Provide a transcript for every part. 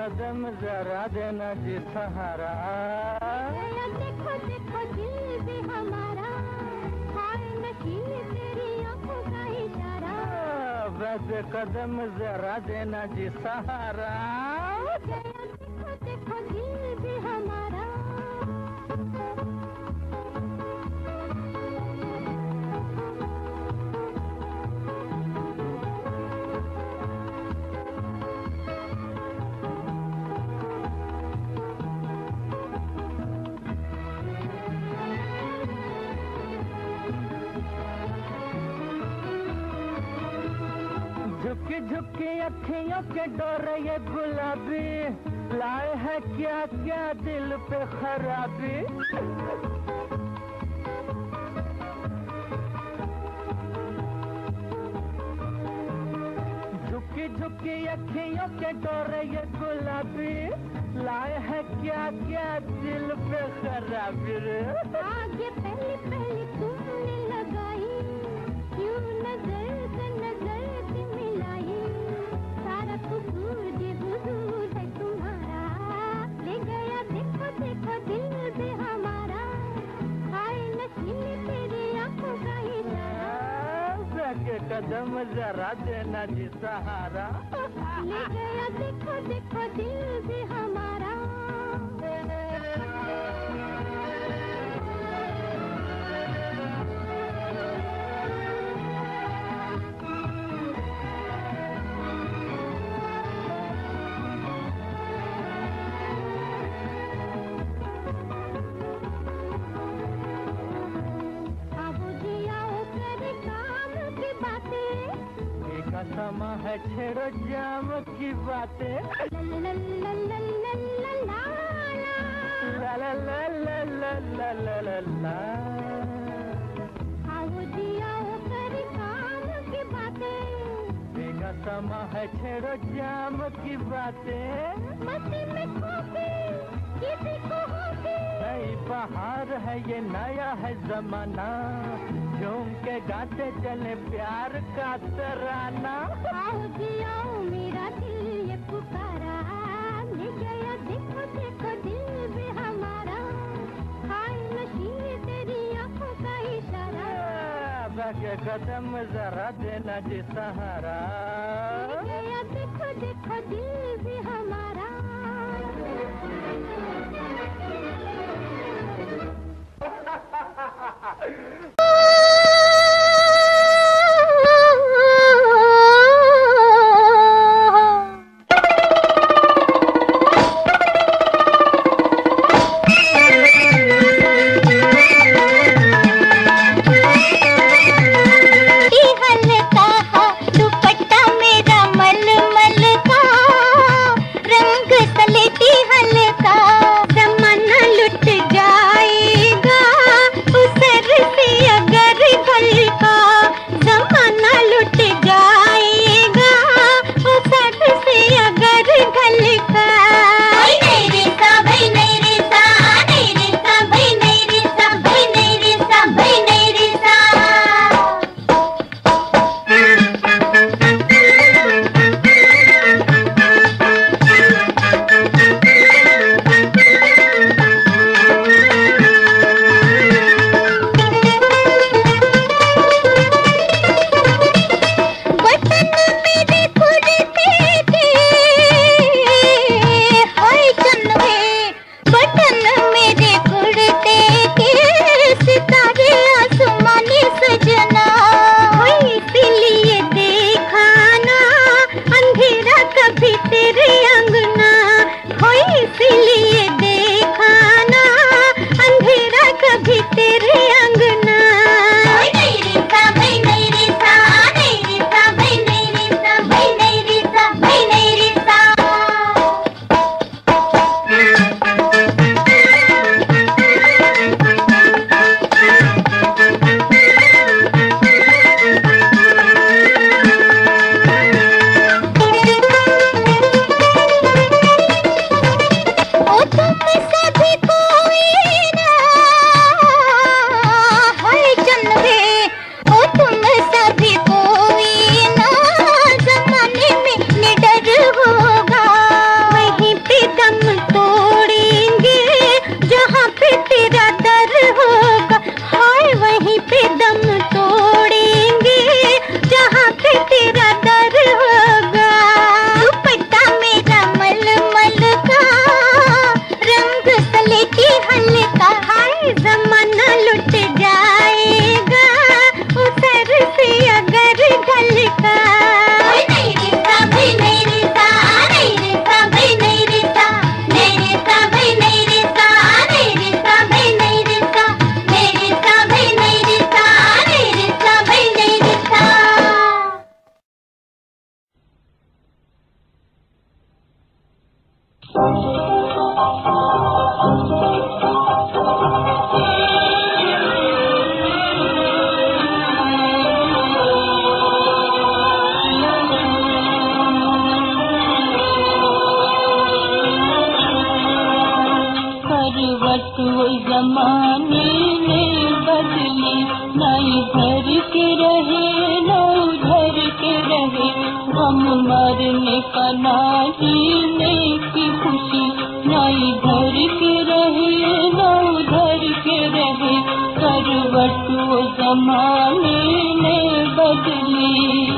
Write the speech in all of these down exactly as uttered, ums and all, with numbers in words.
कदम जरा देना जी सहारा। देखो देखो दिल भी हमारा, हाय नशीली तेरी आंखों का इशारा। वैसे कदम जरा देना जी सहारा। देखो देखो दिल भी हमारा। झुकी झुकी अखियों के डोरे ये गुलाबी, लाए है क्या क्या दिल पे खराबी। झुकी झुकी अखियों के डोरे ये गुलाबी, लाए है क्या क्या दिल पे खराबी। आगे पहली पहली तुमने लगाई, क्यों नजर से नजर से मिलाई। सारा कसूर जी हुजूर है तुम्हारा, ले गया देखो देखो दिल भी हमारा। हाय नशीली तेरी आंखों का इशारा। के कदम जरा देना जी सहारा। ले गया देखो देखो दिल भी हमारा। समा है छेड़ो जाम की बातें। ला ला ला ला ला ला ला ला ला ला ला ला ला ला ला। आओ जी आओ करे काम की बातें। बेगा समा है छेड़ो जाम की बातें। मस्ती में खोके किसी को होके। नई बहार है ये नया है जमाना, झूम के गाते चले प्यार का तराना। आओ जी आओ मेरा दिल ये पुकारा, ले गया देखो देखो दिल भी हमारा। हाय नशीली तेरी आंखों का इशारा। बाके कदम जरा देना जी सहारा। ले गया देखो देखो दिल भी हमारा। सलेटी हल्का हाय जमाना लुट जाएगा उतर से अगर ढलका। नहीं रिश्ता भाई नहीं रिश्ता, नहीं रिश्ता भाई नहीं रिश्ता, नहीं रिश्ता भाई नहीं रिश्ता, नहीं रिश्ता भाई नहीं रिश्ता, नहीं रिश्ता भाई नहीं रिश्ता, नहीं रिश्ता भाई नहीं रिश्ता। करवट वो जमाने में बदली, ना इधर के रहे ना उधर के रहे, हम मरने का ना जीने की खुशी, ना इधर के रहे ना उधर के रहे, करवट वो जमाने में बदली।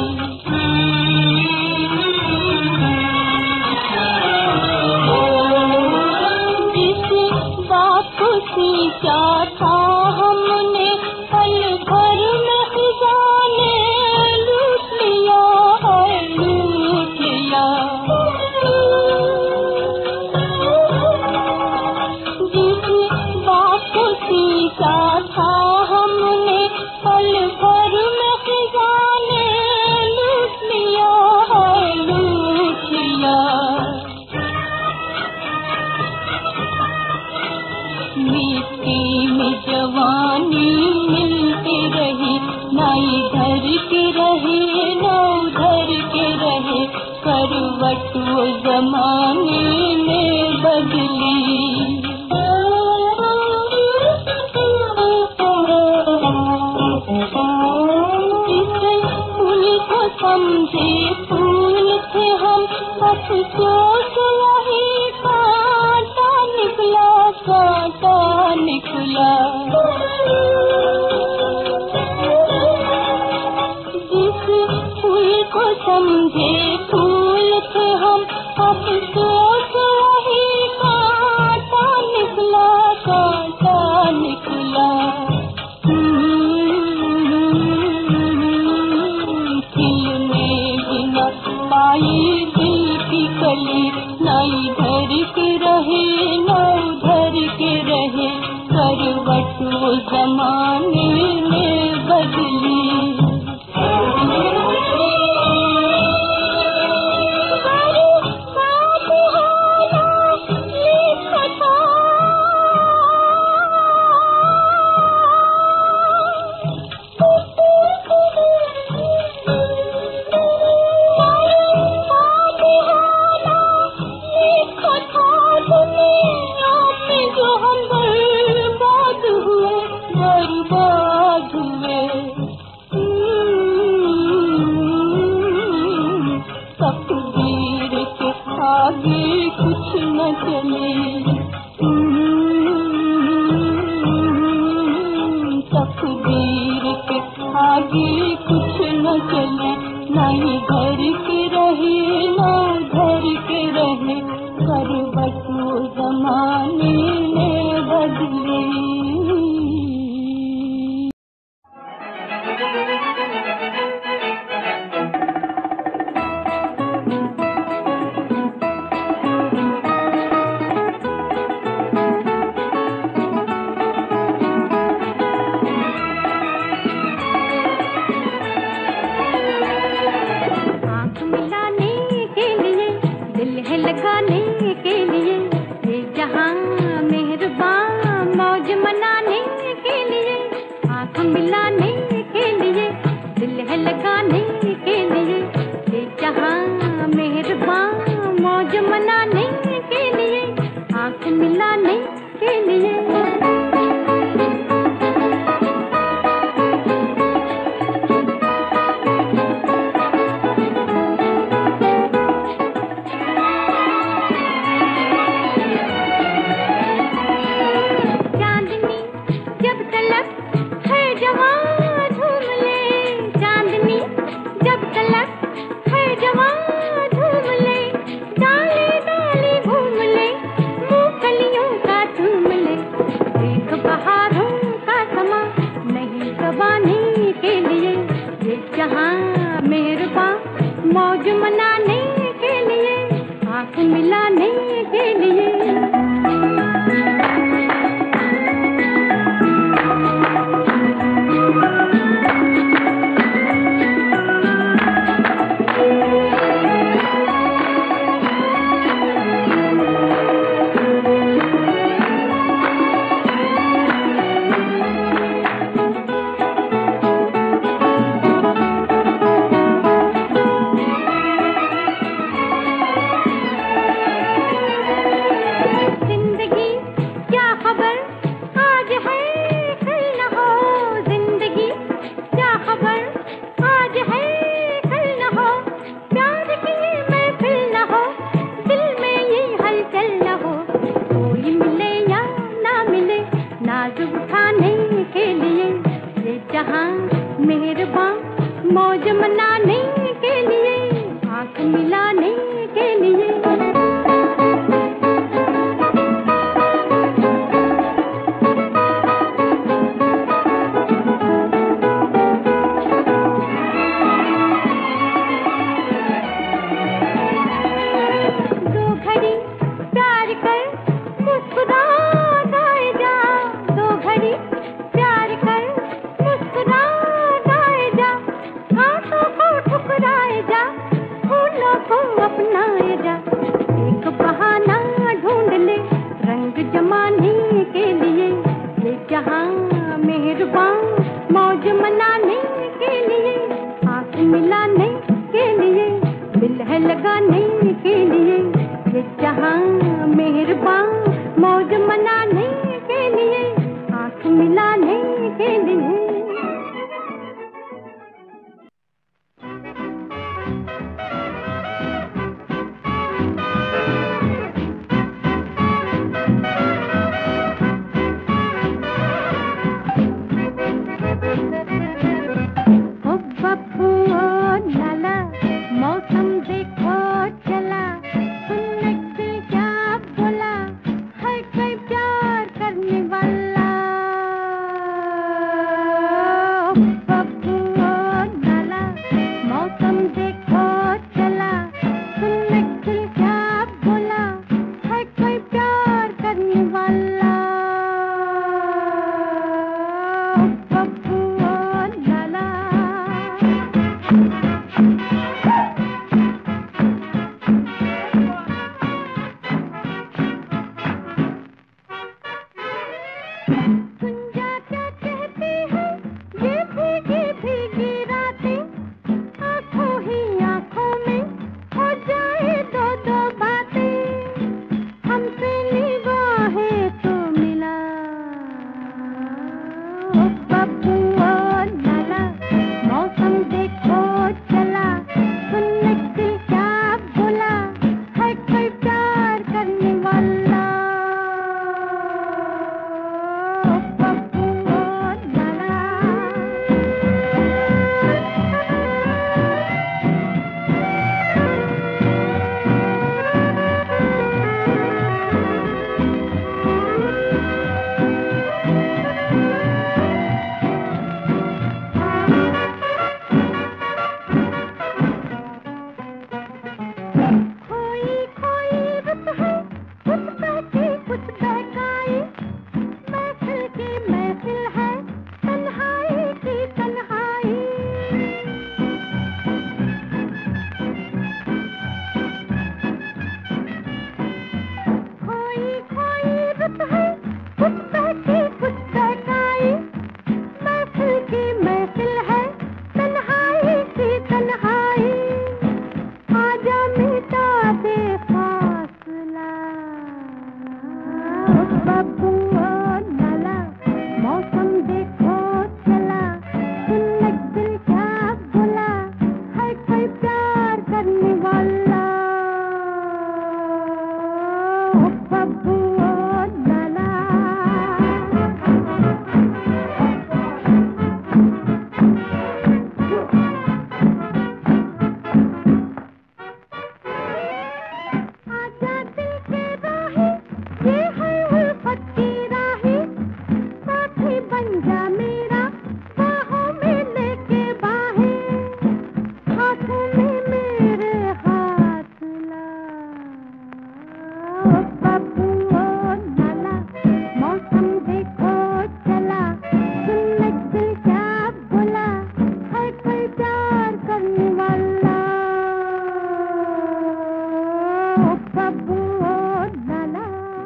क्या था हमने पल भर में खजाने लूट लिया है लूट लिया। जिस बात को सीखा था हमने पल भर में खजाने लूट लिया है लूट लिया। मिट्टी में जवानी मिलती रही, ना इधर के रहे ना उधर के रहे, करवट वो जमाने में बदली। जिसे फूल को समझे फूल थे हम, अफसोस वही कांटा निकला कांटा निकला। जिस फूल को समझे फूल थे हम, अफसोस वही कांटा निकला कांटा निकला। खिलने बिना पाई दिल की कली, ना इधर के रहे ना उधर के रहे, करवट वो जमाने में बदली। आगे कुछ न चले, तकदीर के आगे कुछ न चले, ना इधर के रहे ना उधर के रहे, करवट वो जमाने में बदले। लगाने के लिए ये जहां मेहरबान मौज मिलाने के लिए, आँख मिलाने के लिए। ओ बप्पू ओ लाला, मौसम देखो चला, सुनने दिल क्या बोला, है कोई प्यार करने वाला। ओ बप्पू ओ लाला, मौसम देखो चला, सुनने दिल क्या बोला, है कोई प्यार करने वाला। ओ बप्पू ओ लाला। गुंजा क्या कहती है ये भीगी भीगी रातें, आँखों ही आँखों में हो जाए दो दो बातें, हमसे निगाहें तो मिला। ओ बप्पू ओ लाला, मौसम देखो चला, सुनने दिल क्या बोला, है कोई प्यार करने वाला। ओ बप्पू ओ लाला। खोई खोई रुत है, कुछ बहकी कुछ बहकाई, महफिल की महफिल है, तन्हाई की तन्हाई। खोई खोई रुत है, कुछ बहकी कुछ बहकाई, महफिल की महफिल है, तन्हाई की तन्हाई। आजा मिटा दे फासला। ओ बप्पू ओ लाला, मौसम देखो चला, सुनने दिल क्या बोला, है कोई प्यार करने वाला। ओ बप्पू ओ लाला। आजा दिल के राही, ये है उल्फत की राही, साथी बन जा मेरा, बाहों में लेके बाहें, हाथों में मेरे हाथ ला। ओ बप्पू ओ लाला, मौसम देखो चला, सुनने दिल क्या बोला, है कोई प्यार करने वाला। ओ बप्पू ओ लाला।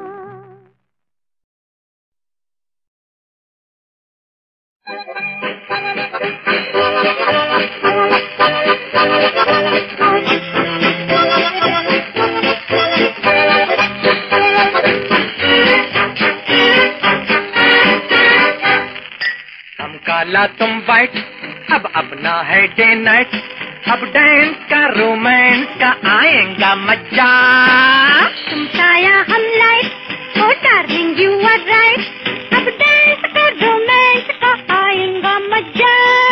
हम काला तुम वाइट, अब अपना है डे नाइट, अब डांस का रोमांस का आएगा मजा। तुम साया हम light, oh darling you are right, अब डांस का रोमांस का आएगा मजा।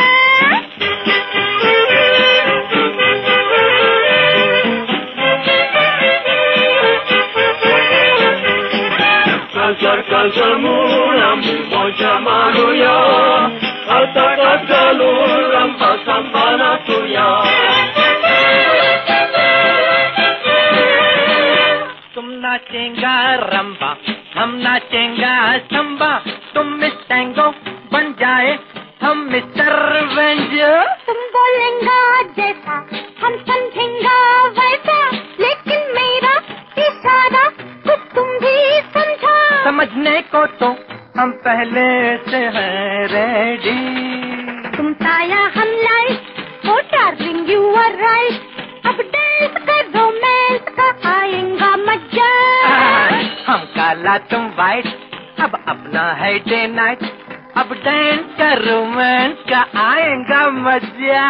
Kajar kajar muram moja maruya, alta kajaluram pasambana tuya. तुम नाचेगा रंबा, हम नाचेगा संबा, तुम मिस टैंगो बन जाए, हम मिस्टर वेंजो। तुम बोलेंगा जैसा, हम समझेंगा वैसा, लेकिन मेरा इशारा कुछ तुम भी समझा। समझने को तो हम पहले से हैं रेडी। तुम साया हम light, oh darling you are right, अब डांस का रोमांस का आएगा मजा। हम काला तुम वाइट, अब अपना है डे नाइट, अब डांस का रोमांस का आएगा मजा।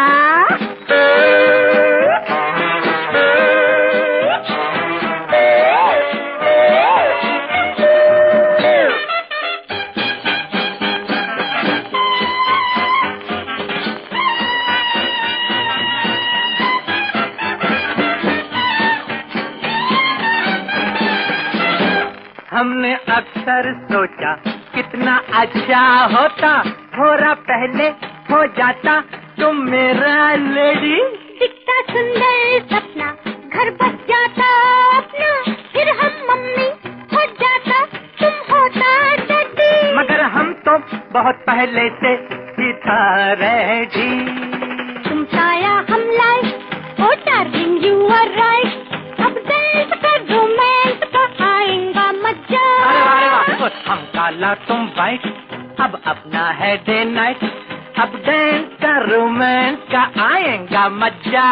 हमने अक्सर सोचा कितना अच्छा होता, थोड़ा पहले हो जाता तुम मेरा लेडी। दिखता सुंदर सपना, घर बस जाता अपना, फिर हम मम्मी हो जाता, तुम होता डैडी। मगर हम तो बहुत पहले से ही था रेडी। तुम साया हम लाए, oh darling you are right, अब डांस का रोमांस का आएगा मजा। हम काला तुम वाइट, अब अपना है डे नाइट, अब डांस का रोमांस का आएगा मजा।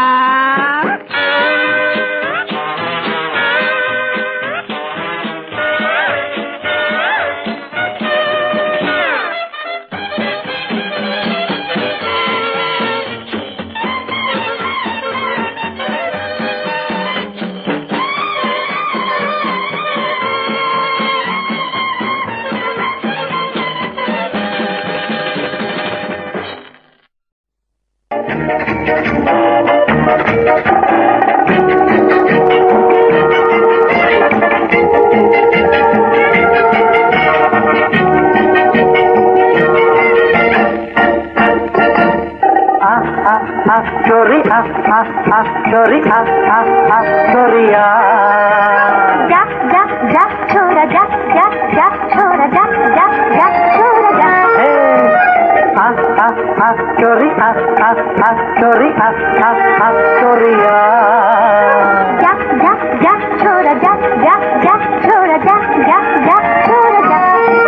चोरी आ आ आ चोरी आ आ आ चोरिया। जा जा जा छोरा जा जा जा छोरा जा जा जा छोरा जा। आ आ आ चोरी आ आ आ चोरी आ आ आ चोरिया। जा जा जा छोरा जा जा जा छोरा जा जा जा छोरा जा।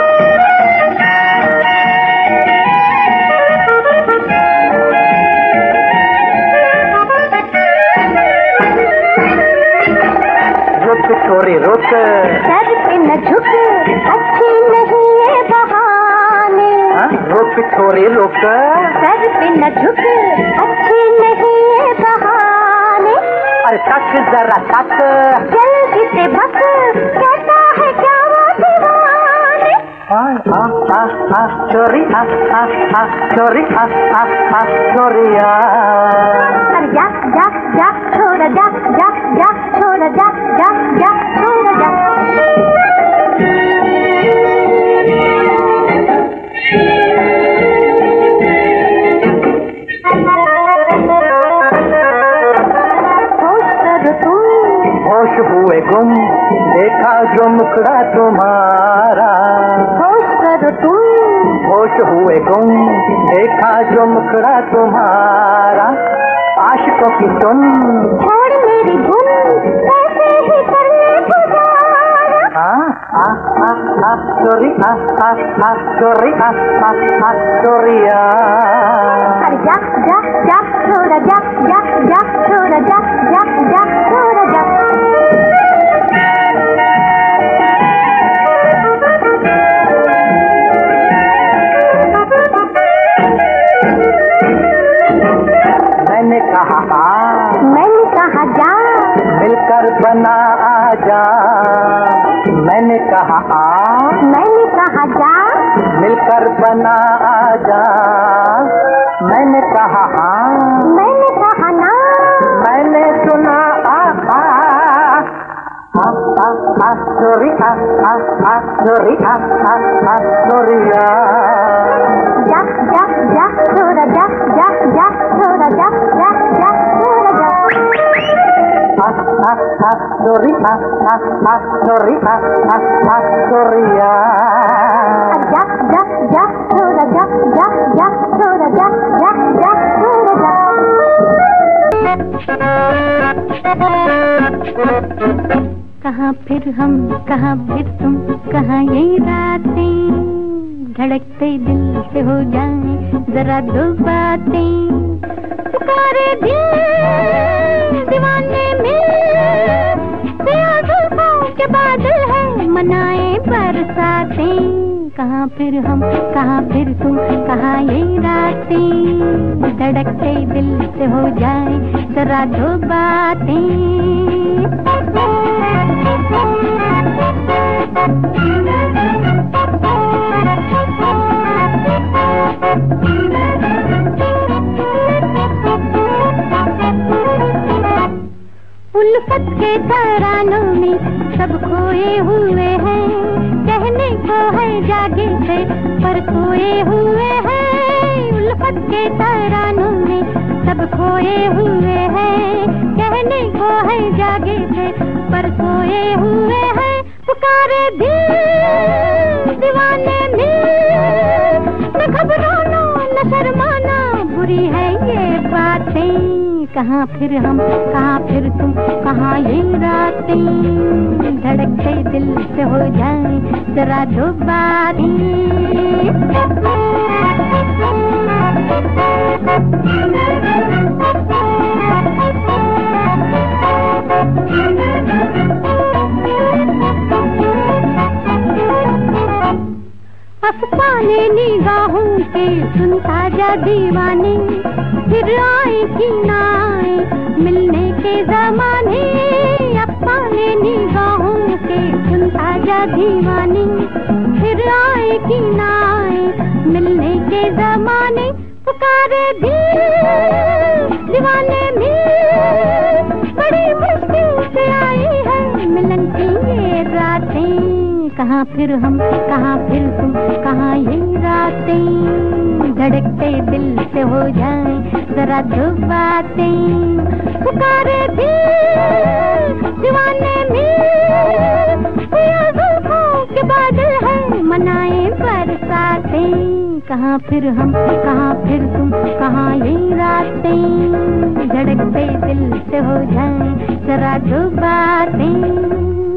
चोरी रुक, सर पे न झुक, अच्छे नहीं ये बहाने। रुक छोरी रुक, सर पे न झुक, अच्छे नहीं ये बहाने। अरे तक जरा तक, जल्दी से बक, कहता है क्या वो दीवाने। आ आ आ आ चोरी आ आ आ चोरी आ आ आ चोरिया। अरे जा जा जा छोरा जा जा जा छोरा जा जा जा छोरा जा। होश करो तुम, होश हुए गुम, देखा जो मुखड़ा तुम्हारा। होश करो तुम, होश हुए गुम, देखा जो मुखड़ा तुम्हारा। आशिकों की सुन, छोड़ मेरी धुन, ऐसे ही करने गुजारा। आ आ आ आ चोरी आ आ आ चोरी आ आ आ चोरिया। अरे जा जा जा छोरा जा जा जा छोरा जा जा जा छोरा जा। मैंने कहा आ, मैंने कहा जा, मिलकर बना आजा। मैंने कहा आ, मैंने कहा जा, मिलकर बना आजा। मैंने कहा हाँ, मैंने कहा ना, मैंने सुना आ आ आ आ आ चोरी आ आ आ चोरी आ आ आ चोरिया। जा जा जा छोरा जा जा जा छोरा जा जा जा छोरा जा। आ आ आ चोरी आ आ आ चोरी आ आ आ चोरिया। जा जा जा छोरा जा जा जा छोरा जा जा जा छोरा जा। कहाँ फिर हम कहाँ फिर तुम, कहाँ ये रातें, धड़कते दिल से हो जाए जरा दो बातें। पुकारे दिल दीवाने में, जुल्फों के बादल है मनाए बरसातें। कहाँ फिर हम, कहाँ फिर तुम, कहाँ ये रातें, धड़कते दिल से हो जाए जरा दो बातें। उल्फत के तरानों में सब खोए हुए हैं, कहने को है जागे थे पर खोए हुए हैं। उल्फत के तरानों में सब खोए हुए हैं, कहने को है जागे थे पर खोए हुए हैं। पुकारे दिल दीवाने मिल, न घबराना न शर्माना, बुरी है ये बातें। कहाँ फिर हम, कहाँ फिर तुम, कहाँ ये रातें, धड़कते दिल से हो जाए जरा दो बातें। अफसाने निगाहों के सुनता जा दीवाने, फिर आए कि ना आए मिलने के जमाने। अफसाने निगाहों के सुनता जा दीवाने, फिर आए कि ना आए मिलने के जमाने। पुकारे दिल दीवाने मिल, बड़ी मुश्किल से आई है मिलन की ये रातें। कहाँ फिर हम, कहाँ फिर तुम, कहाँ ये रातें, धड़कते दिल से हो जाए जरा दो बातें। पुकारे दिल दीवाने मिल, ये जुल्फों के बादल है मनाए बरसातें। कहाँ फिर हम, कहाँ फिर तुम, कहाँ ये रातें, धड़कते दिल से हो जाए जरा दो बातें।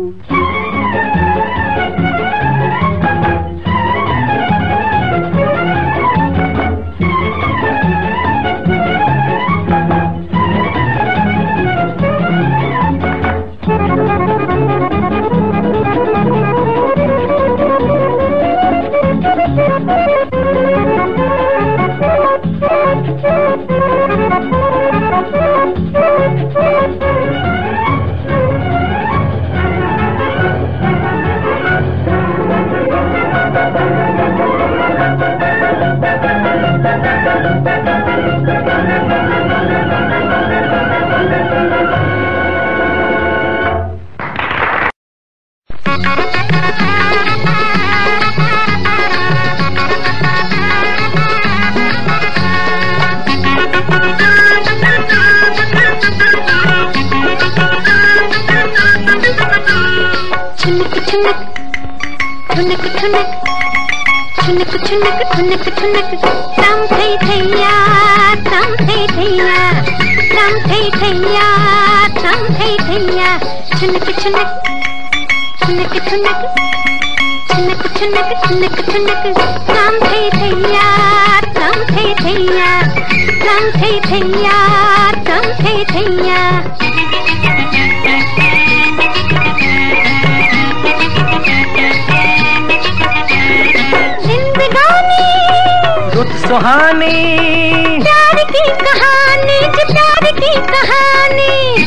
सुहानी प्यार की कहानी, जो प्यार की कहानी,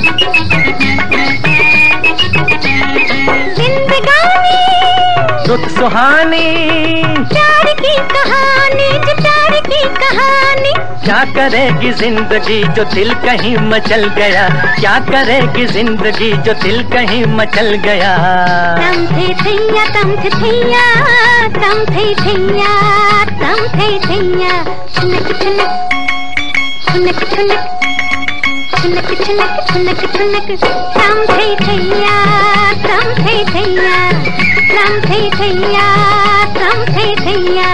जिंदगानी रुत सुहानी, प्यार की कहानी, जो प्यार की कहानी। क्या करेगी जिंदगी जो दिल कहीं मचल गया, क्या करेगी जिंदगी जो दिल कहीं मचल गया। तम थे थैया, तम थे थैया, तम थे थैया, तम थे थैया। छुनक छुनक छुनक छुनक छुनक छुनक छुनक छुनक, तम थे थैया, तम थे थैया, तम थे थैया, तम थे थैया।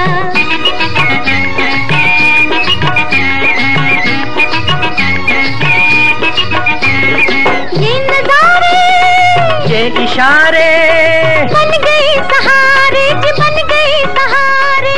ये नजारे, ये इशारे बन गए सहारे, जी बन गए सहारे।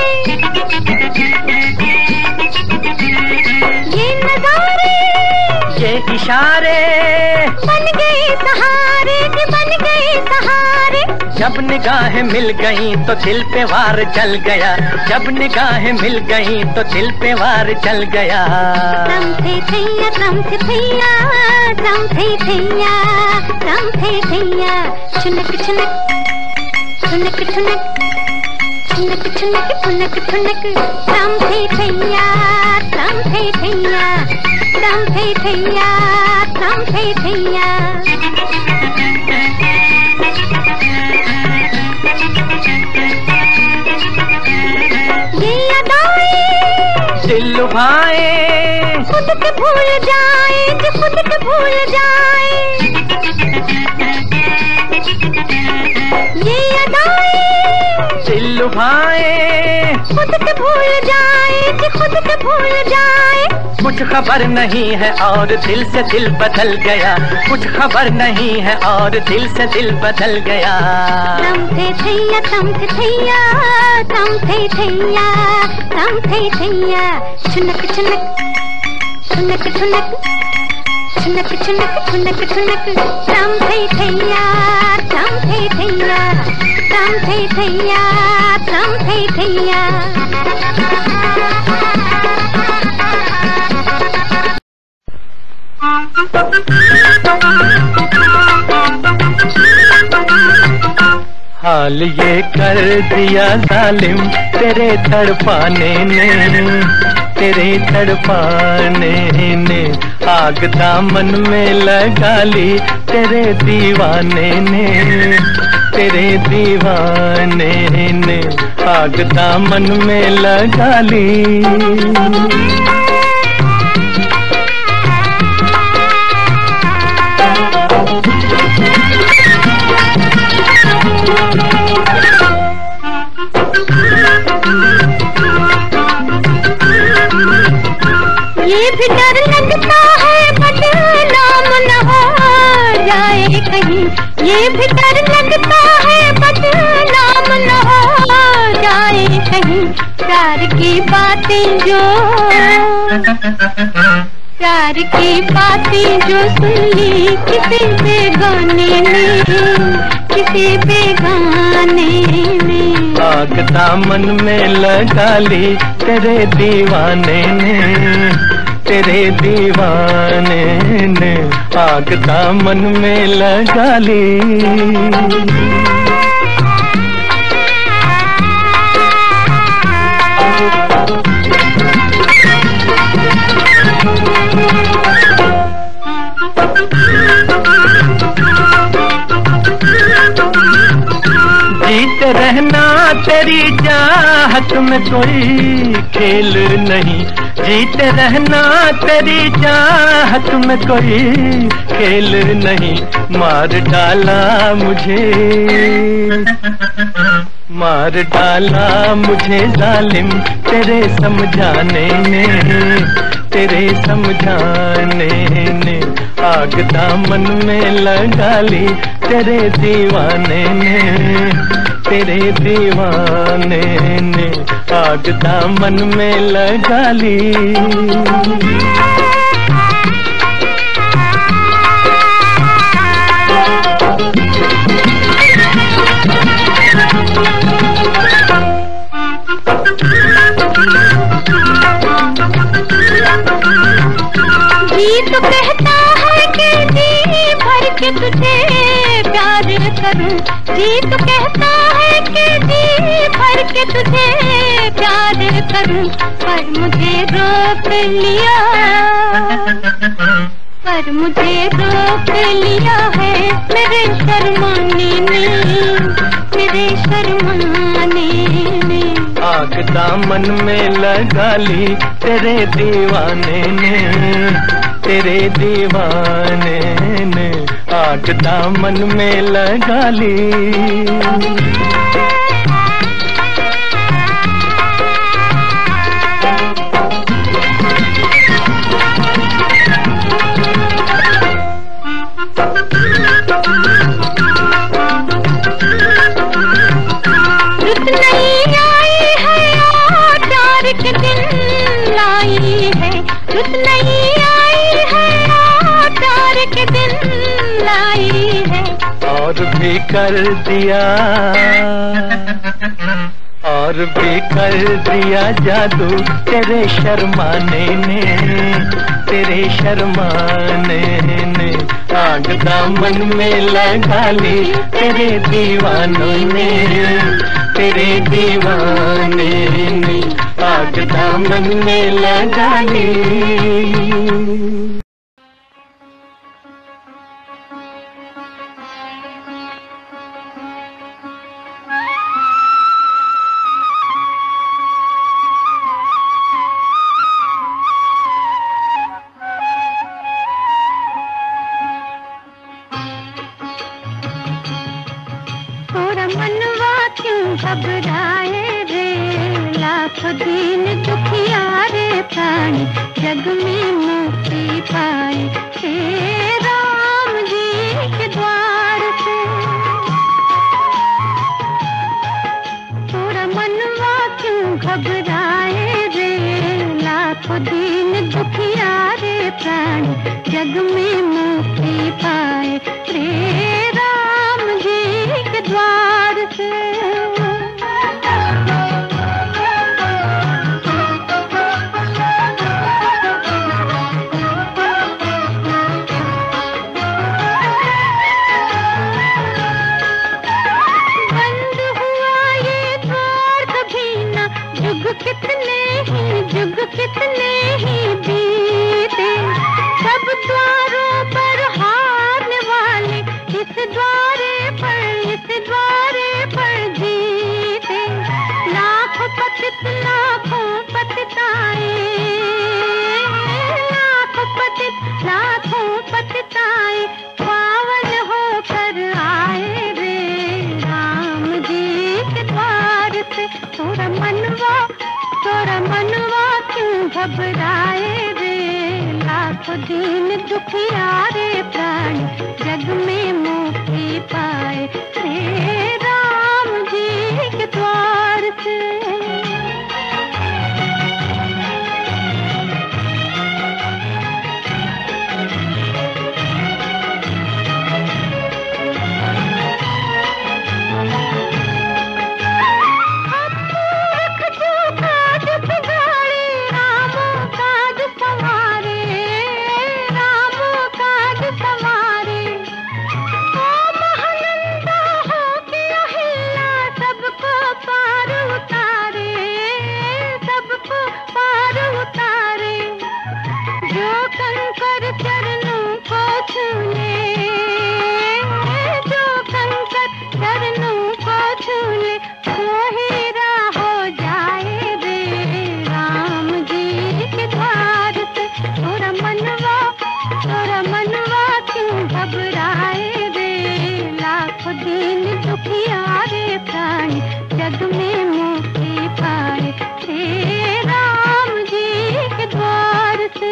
ये नजारे, ये इशारे बन गए सहारे, जी बन गए सहारे। जब निगाहें मिल गई तो दिल पे वार चल गया, जब निगाहें मिल गई तो दिल पे वार चल गया। समथे थैया समथे थैया समथे थैया समथे थैया छुनक छुनक छुनक छुनक छुनक छुनक छुनक छुनक समथे थैया समथे थैया समथे थैया समथे थैया। ये अदाएं दिल लुभाए खुद के भूल जाए जो खुद के भूल जाए, ये अदाएं दिल लुभाए खुद के भूल जाए जो खुद के भूल जाए। कुछ खबर नहीं है और दिल से दिल बदल गया, कुछ खबर नहीं है और दिल से दिल बदल गया। समथे थैया समथे थैया समथे थैया समथे थैया छुनक छुनक छुनक छुनक छुनक छुनक छुनक छुनक समथे थैया समथे थैया समथे थैया समथे थैया। हाल ये कर दिया जालिम तेरे तड़पाने ने, तेरे तड़पाने ने आग दामन में लगा ली तेरे दीवाने ने, तेरे दीवाने ने आग दामन में लगा ली। ये भी डर लगता है बदनाम न हो जाए कहीं, ये भी डर लगता है बदनाम न हो जाए कहीं। प्यार की बातें जो प्यार की बातें जो सुन ली किसी बेगाने ने, किसी बेगाने ने आग दामन में लगा ली तेरे दीवाने ने, तेरे दीवाने ने आग दामन में लगा ली। जीत रहना तेरी चाहत में कोई खेल नहीं, जीत रहना तेरी चाहत में कोई खेल नहीं। मार डाला मुझे मार डाला मुझे जालिम तेरे समझाने ने, तेरे समझाने ने आग दामन में लगा ली तेरे दीवाने ने, तेरे दीवाने ने आग दामन में लगा ली। जी तो कहता है कि जी भर के तुझे प्यार करूं, जी तो कहता है कि जी भर के तुझे प्यार करूं। पर मुझे रोक लिया पर मुझे रोक लिया है मेरे शर्माने ने, मेरे शर्माने ने आग दामन में लगा ली तेरे दीवाने ने, तेरे दीवाने ने आग दामन में लगा ली। रुत नहीं आई है और प्यार के दिन लाई है, रुत नहीं आई है और प्यार के दिन लाई है। और और भी कर दिया, और भी कर दिया जादू तेरे शर्माने ने, तेरे शर्माने ने। आग दामन में लगा ली तेरे दीवानों ने, तेरे दीवाने ने। आग दामन में लगा ली। घबराए रे लाख दिन दुखिया रे प्राणी, जग में मुक्ति पाए हे राम जी के द्वार से। थोड़ा मनवा क्यों घबराए रे लाख दिन दुखिया रे प्राणी, जग में मुक्ति पाए रे राम जी के द्वार से। कितने ही जुग कितने ही बीते, सब द्वारों पर हारने वाले इस द्वारे पर, इस द्वारे पर जीते। लाखों पतित लाखों पतिताए, लाखों पतित लाखों पतिताए, पावन होकर आए रे राम जी के द्वार से। थोड़ा मनवा थोड़ा मनवा क्यों घबराए रे लाख दिन दुखिया रे प्राणी, जग में मुक्ति पाए रे राम जी के द्वार से। जग में मुक्ति पाए हे राम जी के द्वार से।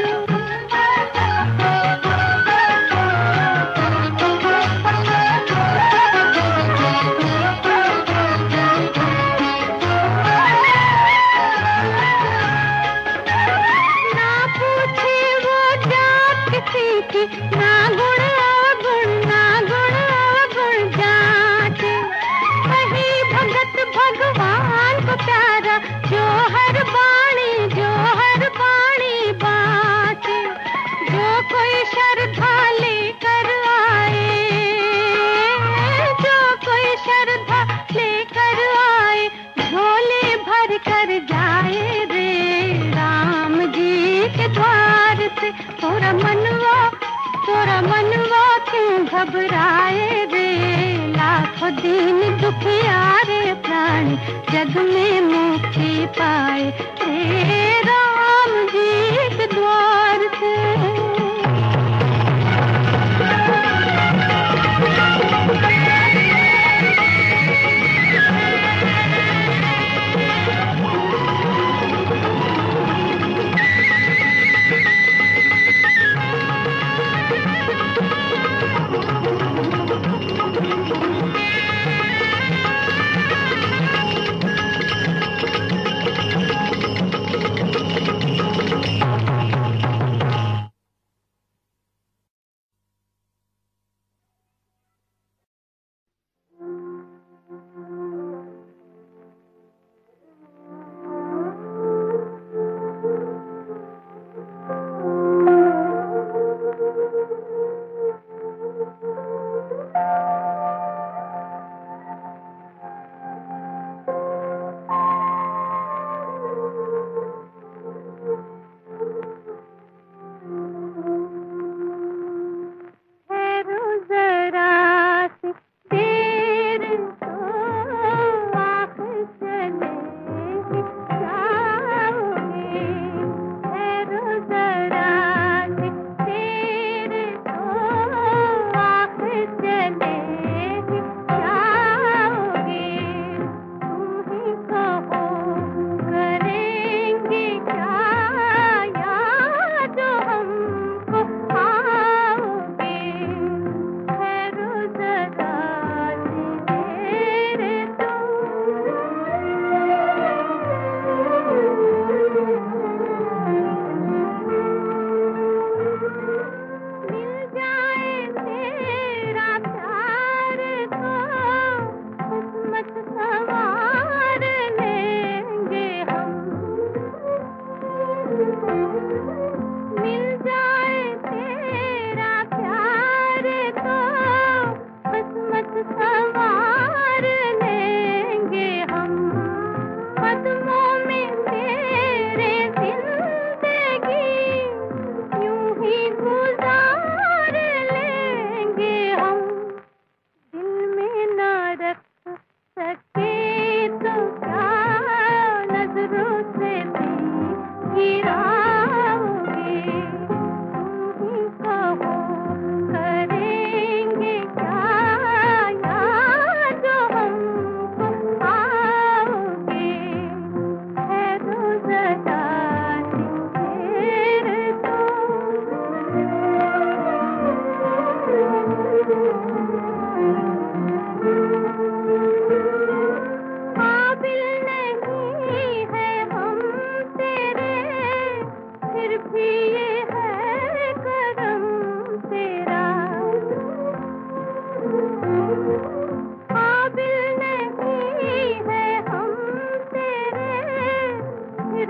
ना पूछे वो जात किसी की, ना गुण अवगुण, ना गुण अवगुण जाते। वही भगत भगवान को प्यारा, जो हर बाणी जो हर बाणी बाटे। जो कोई श्रद्धा लेकर आए, जो कोई श्रद्धा लेकर आए, झोले भर कर जाए रे राम जी के द्वार से। थोड़ा मनवा थोड़ा मनवा क्यों घबराए रे लाखों दिन दुखिया रे प्राणी, जग में मुक्ति पाए रे राम जी के द्वार से।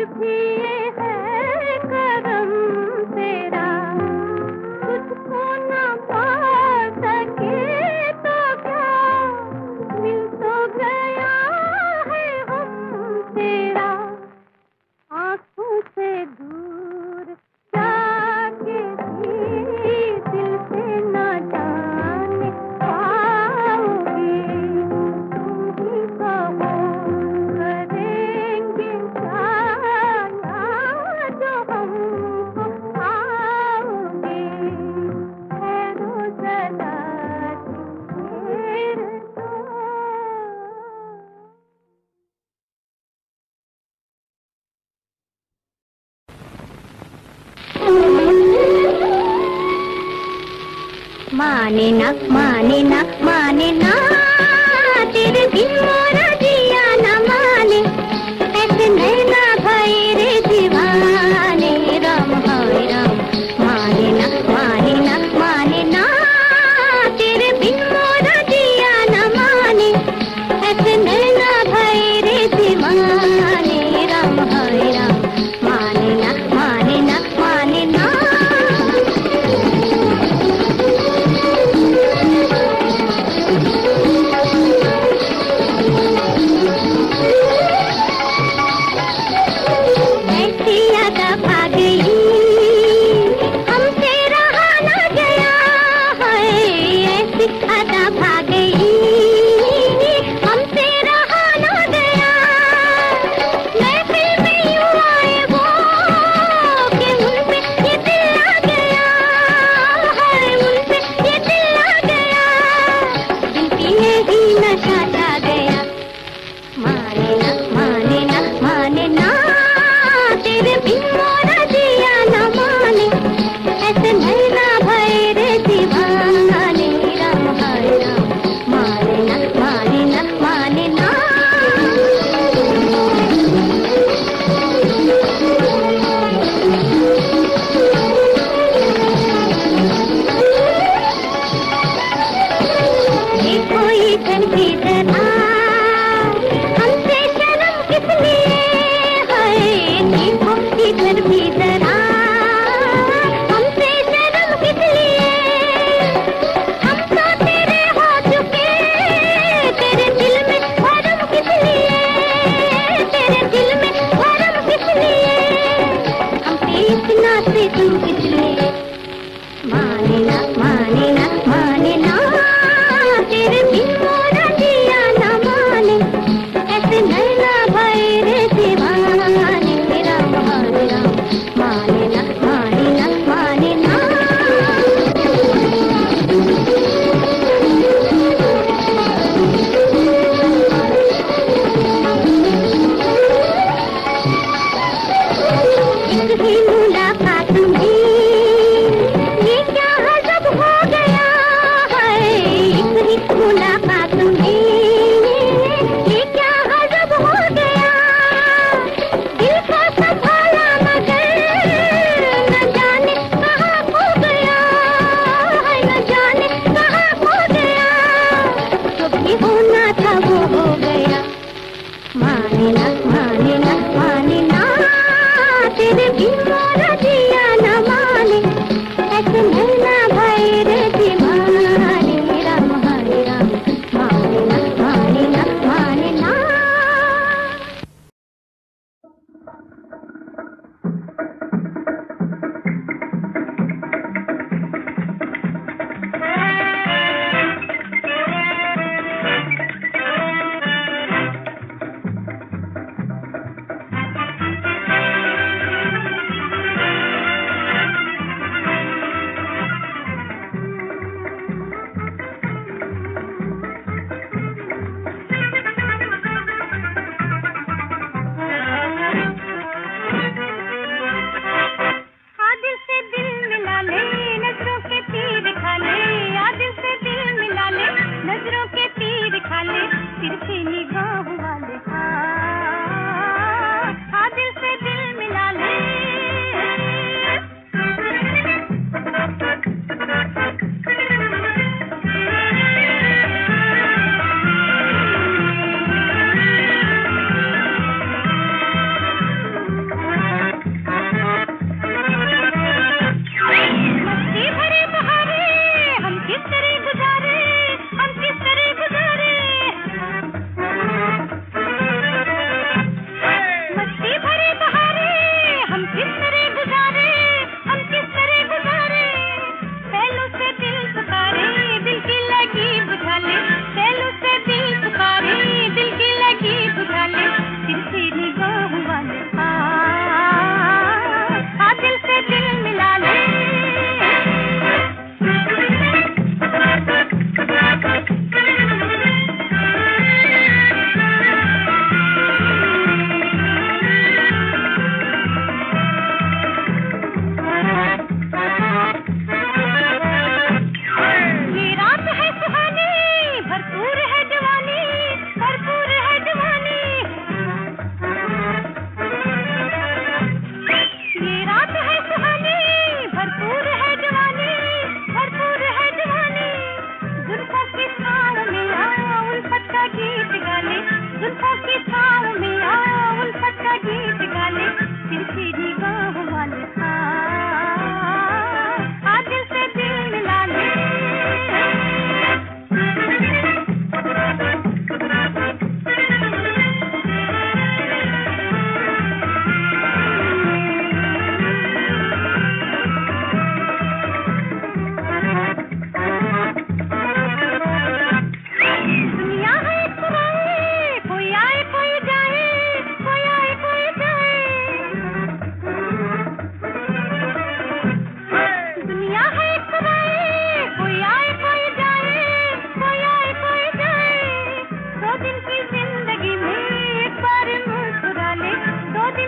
माने ना माने ना माने ना तेरे बिन मोरा जिया ना माने ऐसे नैना भाई रे दीवाने राम हाय राम माने ना माने ना माने ना तेरे बिन मोरा जिया ना माने ऐसे नैना भाई रे दीवाने राम हाय राम माने ना माने ना माने ना Thank you.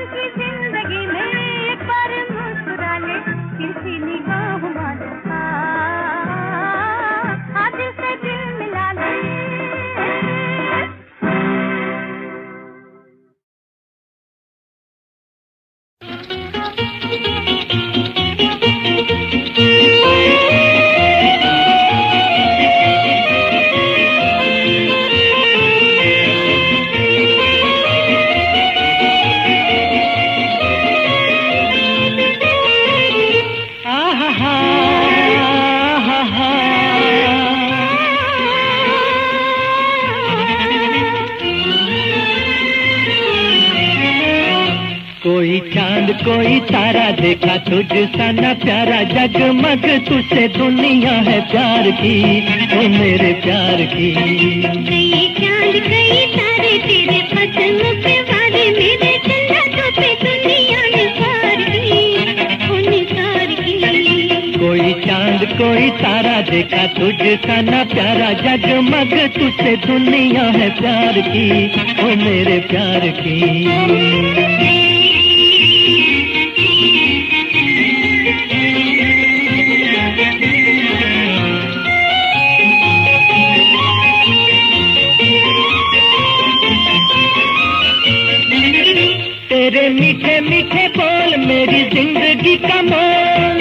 की जिंदगी में एक बार मुस्कुरा ले, किसी निगाह मानो हाँ दिल से दिल मिला ले। कोई चांद कोई तारा देखा तुझ सा न प्यारा, जगमग तुझसे दुनिया है प्यार की, ओ मेरे प्यार की। कई चांद कई तारे तेरे पसंद पे वाले, मेरे जन्नतों पे दुनिया निसार की, ओ निसार की। कोई चांद कोई तारा देखा तुझ सा न प्यारा, जगमग तुझसे दुनिया है प्यार की, ओ मेरे प्यार की। तेरे मीठे मीठे बोल मेरी जिंदगी का मोल,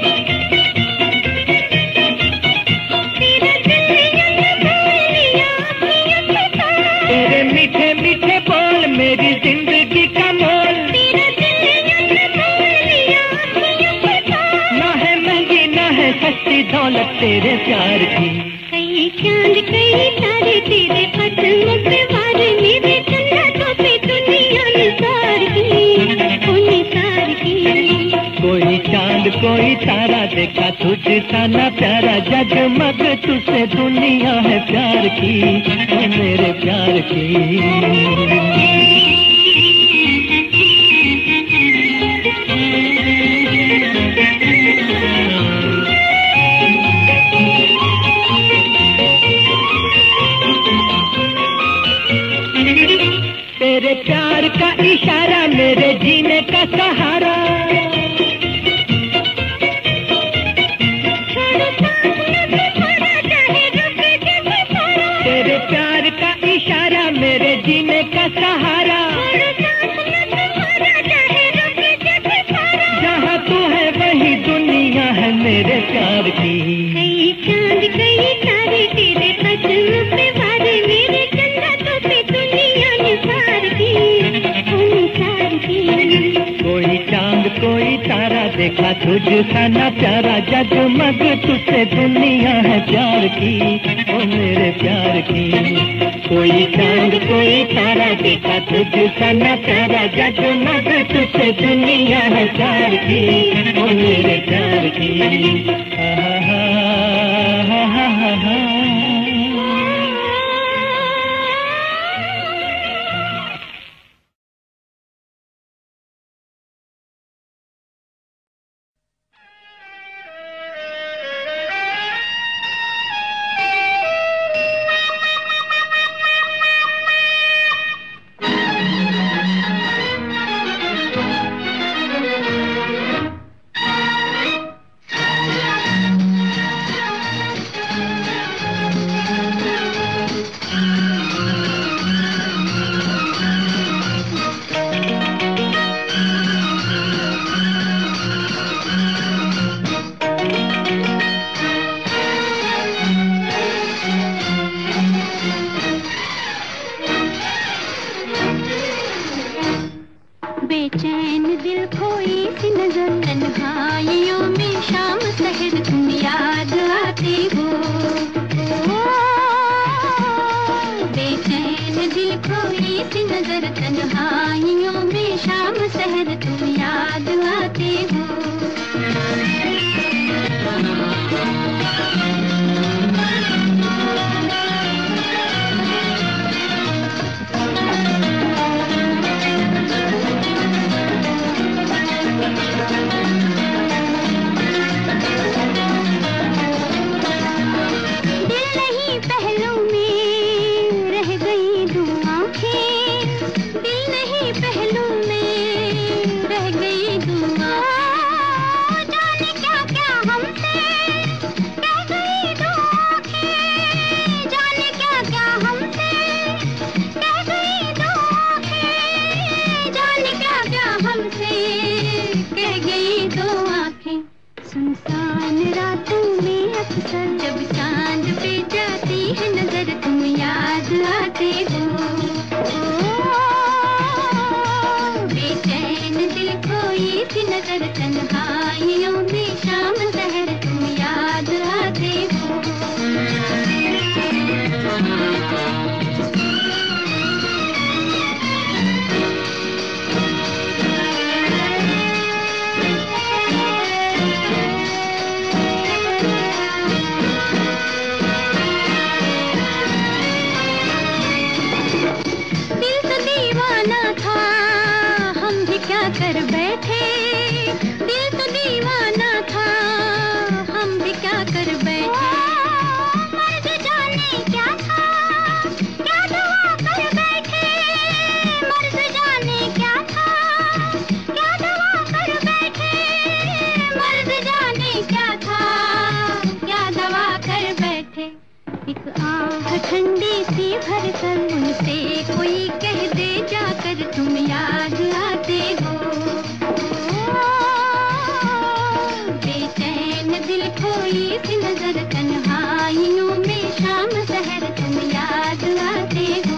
तेरे मीठे मीठे बोल मेरी जिंदगी का मोल, ना है महंगी ना है सस्ती दौलत तेरे प्यार की। कई चांद कई तारे तेरे पसंद पे वाले, मेरे जन्नतों पे दुनिया निसार की, ओ निसार की। कोई चांद कोई तारा देखा तुझ सा न प्यारा, जगमग तुझसे दुनिया है प्यार की, ओ मेरे प्यार की। तेरे प्यार का इशारा मेरे जीने का सहारा, तेरे प्यार का इशारा मेरे जीने का सहारा, जहाँ तू है वही दुनिया है मेरे प्यार की। कई चांद कई तारे तेरे पसंद पे वाले, मेरे जन्नतों पे दुनिया निसार की, ओ निसार की। कोई चांद कोई तारा देखा तुझ सा न प्यारा, जगमग तुझसे दुनिया है प्यार की, ओ मेरे प्यार की। कोई चांद कोई तारा देखा तुझ सा न प्यारा, जगमग तुझसे दुनिया है प्यार की, ओ मेरे प्यार की। हा हा हा हा हा हा। बेचैन दिल खोई सी नजर, तन्हाइयों में शाम सहर तुम याद आती हो। बेचैन दिल खोई सी नजर, तन्हाइयों में शाम सहर तुम याद आती हो। नजर तन्हाइयों में शाम शहर तुम याद आते हो। दिल तो दीवाना था हम भी क्या कर बैठे, दिल तो दीवाना था हम भी क्या कर बैठे। मर्द जाने क्या था क्या दवा कर बैठे, मर्द जाने क्या था क्या दवा कर बैठे, मर्द जाने क्या था क्या दवा कर बैठे। एक आह ठंडी सी भर कर उनसे कोई कह दे जाकर तुम याद आते हो। बेचैन दिल खोई सी नजर तन्हाइयों में शाम शहर तुम याद आते हो।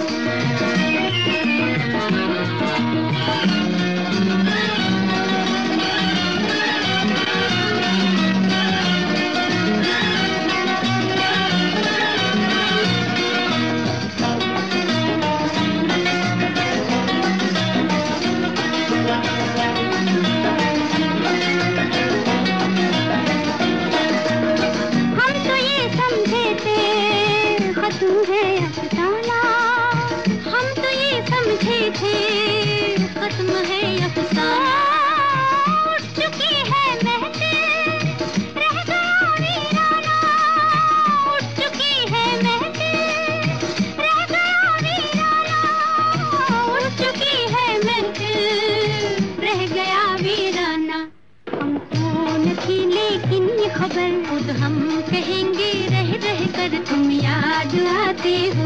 खत्म है अफसाना, हम तो ये समझे थे खत्म है अफसाना। उठ चुकी है महफिल रह गया वीराना, उठ चुकी है महफिल रह गया वीराना, उठ चुकी है महफिल रह गया वीराना। हमको न थी लेकिन ये खबर खुद हम कहेंगे रह रह कर तुम याद आते हो।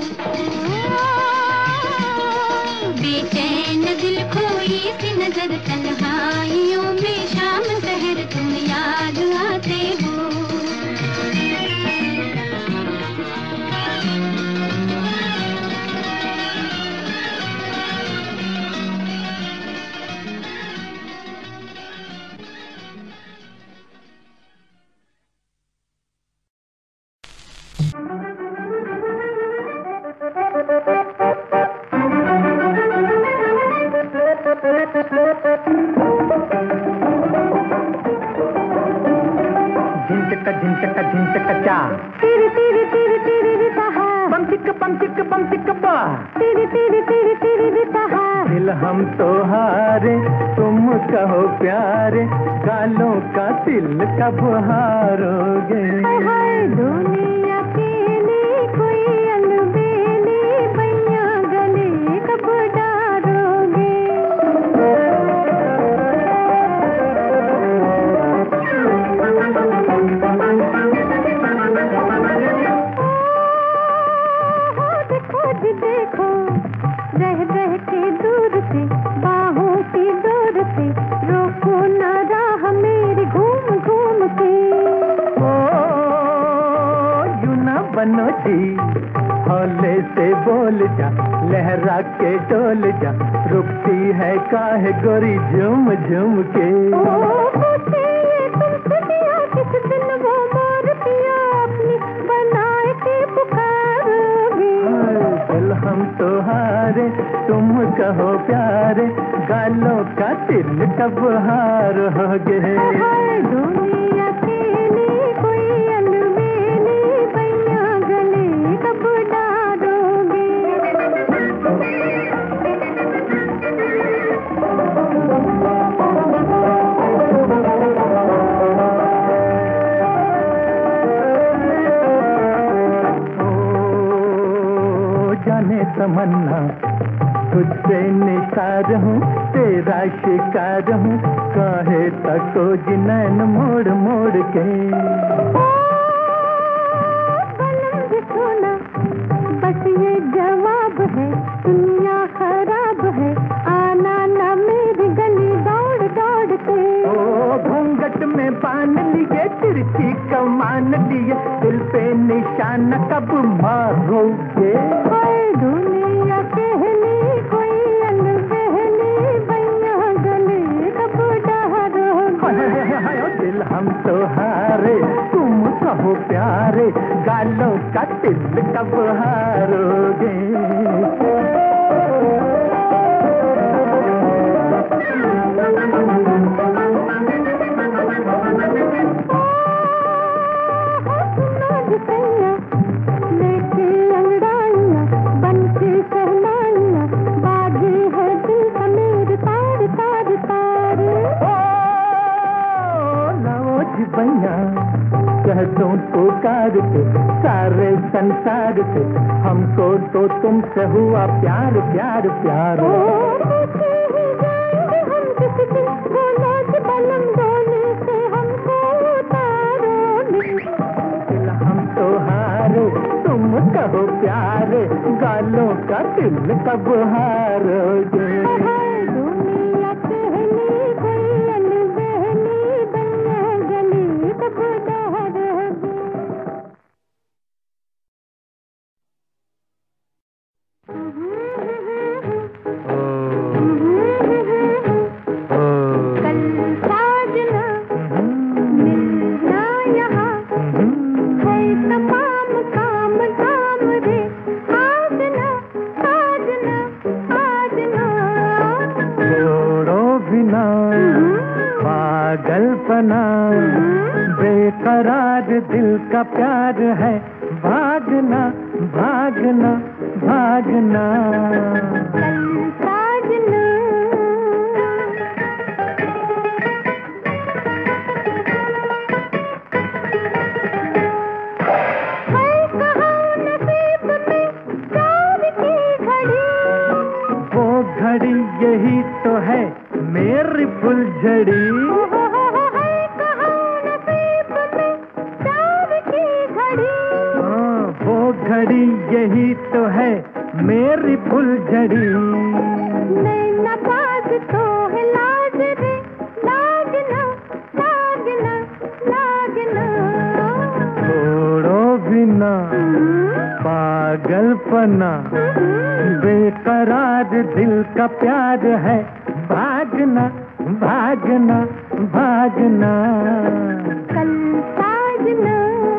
बेचैन दिल खोई सी नजर तन्हाइयों में शाम शहर तुम याद आते हो। झिंचक झिंचक झिंचक चा तेरे तेरे तेरे तेरे रे कहा, बम चिक बम चिक बम चिक बा, तेरे तेरे तेरे तेरे रे कहा। दिल हम तो हारे तुम कहो प्यारे, गालों का तिल कब हारोगे। हाय हाय दुनिया के लिए कोई अलबेली बैया गले कब डारोगे। खोज देखो रह रह के दूर से बाहों की डोर से रोको ना राह मेरी घूम घूम के। ओ यू ना बनो जी हौले से बोल जा, लहरा के डोल जा, रुकती है काहे गोरी झूम झूम के। ओ पूछे ये तुमसे दिया किस दिन वो मोर पिया अपनी बनाए के पुकारोगे। दिल हम तो हारे तुम कहो प्यारे, गालों का तिल कब हारोगे। हाय दुनिया के लिए कोई अलबेली बैया गले कब डारोगे। जाने तमन्ना तुझसे निसार हूँ, तेरा शिकार हूँ, काहे तको जिनैन मोड़ मोड़ के। बलम सोना बस ये जवाब है, दुनिया खराब है, आना ना मेरी गली दौड़ दौड़ के। ओ घूंघट में बांध लिए तिरछी कमान लिए, दिल पे निशान कब मारोगे। हाय दुनिया कहली कोई अनबहली बैया गले कब तो हारे, तुम कहो प्यारे, गालों का तिल कब हारोगे। कह दूं पुकार के सारे संसार से, हमको तो तुमसे हुआ प्यार प्यार प्यार। हम तो हारे, तुम कहो प्यारे, गालों का दिल कब हारोगे। पागलपना बेकरार दिल का प्यार है, भागना भागना भागना। वो घड़ी यही तो है मेरी फुलझड़ी। घड़ी यही तो है मेरी फुलझड़ी। नैना बाज तो है लाज रे, लागना लागना लागना। छोड़ो बिना पागलपना बेकरार दिल का प्यार है, भागना भागना भागना। कल साजना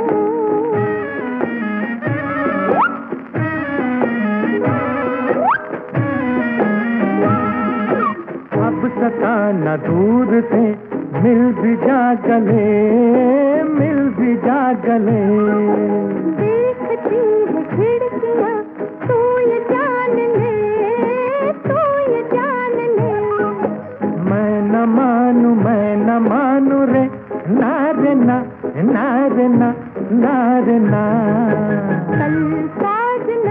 सताना दूर से, मिल भी जा गले मिल भी जा गले। देखती है खिड़कियाँ तू ये जान ले, तू ये जान ले। मैं न मानू मैं न मानू रे, ना रे ना ना रे ना ना रे ना। कल साजना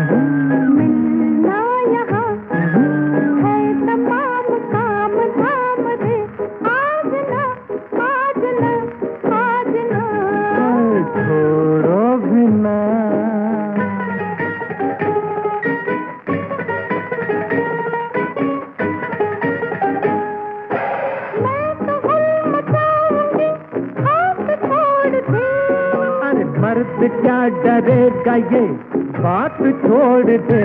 मिलना यहाँ है तमाम काम धाम रे, आजना आजना आजना। छोड़ो बिना मैं तो हुल मचाऊंगी, हाथ छोड़ दे। अरे मर्द क्या डरेगा ये बात छोड़ दे।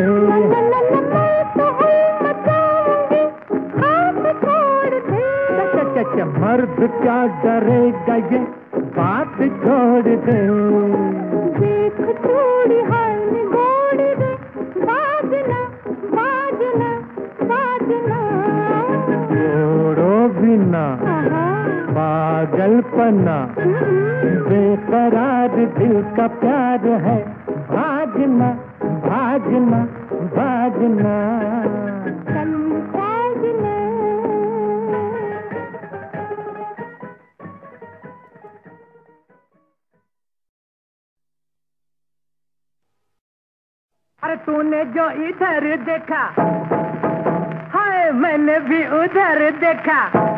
मर्द क्या डरेगा ये बात छोड़ दे। देख थोड़ी हाल गोड़ दे, बाजना बाजना बाजना। छोड़ो बिना पागलपना बेकरार दिल का प्यार है, भागना भागना भागना। अरे तूने जो इधर देखा, हाय मैंने भी उधर देखा।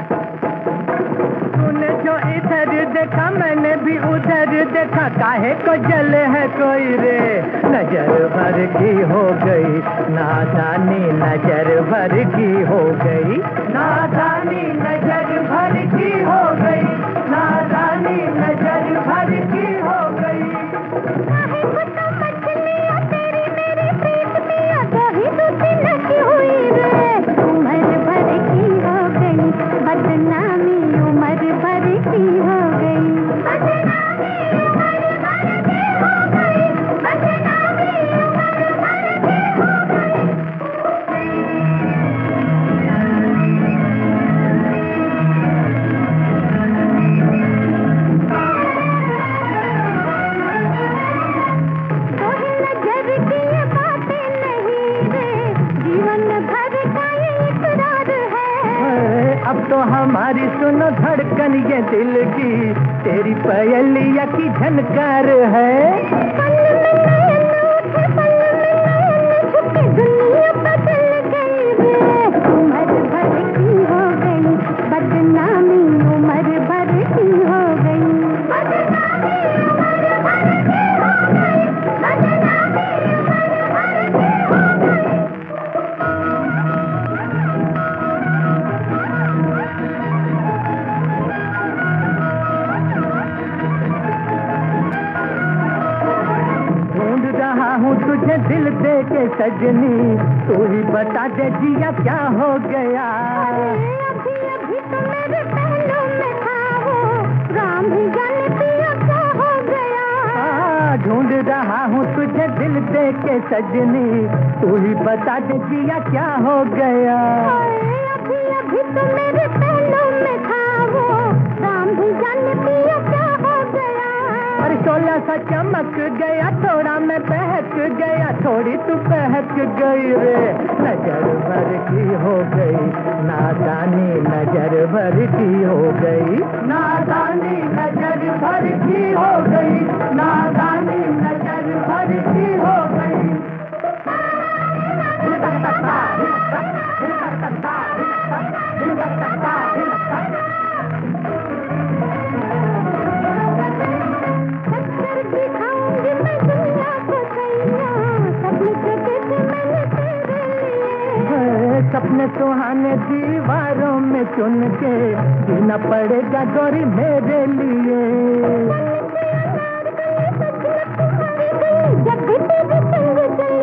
तूने जो इधर देखा मैंने भी उधर देखा। काहे को जले है कोई रे, नजर भर की हो गई नादानी, नजर भर की हो गई नादानी, नजर भर की हो गई नादानी, नजर भर की हो गई। काहे को तो मछलियाँ तेरी मेरी प्रीत मिया, दही दूधी लगी हुई रे। उम्र भर की हो गई बदनामी, उम्र भर की हो गई। अब तो हमारी सुनो धड़कन ये दिल की, तेरी पयलिया की झनकार है। पल में नैन उठे, पल में नैन झुके, दुनिया बदल गई रे। उम्र भर की हो गई बदनामी, उम्र भर की हो गई बदनामी, उम्र भर की हो गई बदनामी, उम्र भर की हो गई। ढूंढ रहा हूँ तुझे दिल दे के सजनी, तू ही बता दे जिया क्या हो गया। अभी अभी तो मेरे पहलू में था वो, राम ही जाने पिया क्या हो गया। हाँ, ढूंढ रहा हूँ तुझे दिल दे के सजनी, तू ही बता दे जिया क्या हो गया। अभी अभी तो मेरे पहलू में था वो, राम ही जाने पिया क्या हो गया। अरे शोला सा चमक गया, थोड़ा मैं बहक गया, थोड़ी तू बहक गई रे। नजर भर की हो गई नादानी, नजर भर की हो गई नादानी, नजर भर की हो गई नादानी, नजर भर की हो गई। टक्कर दिखाऊंगी मैं दुनिया को सैया, सपने देखे थे मैंने तेरे लिए। सपने सुहाने दीवारों में चुन के जीना पड़ेगा गोरी मेरे लिए। जब भी तेरी संग चले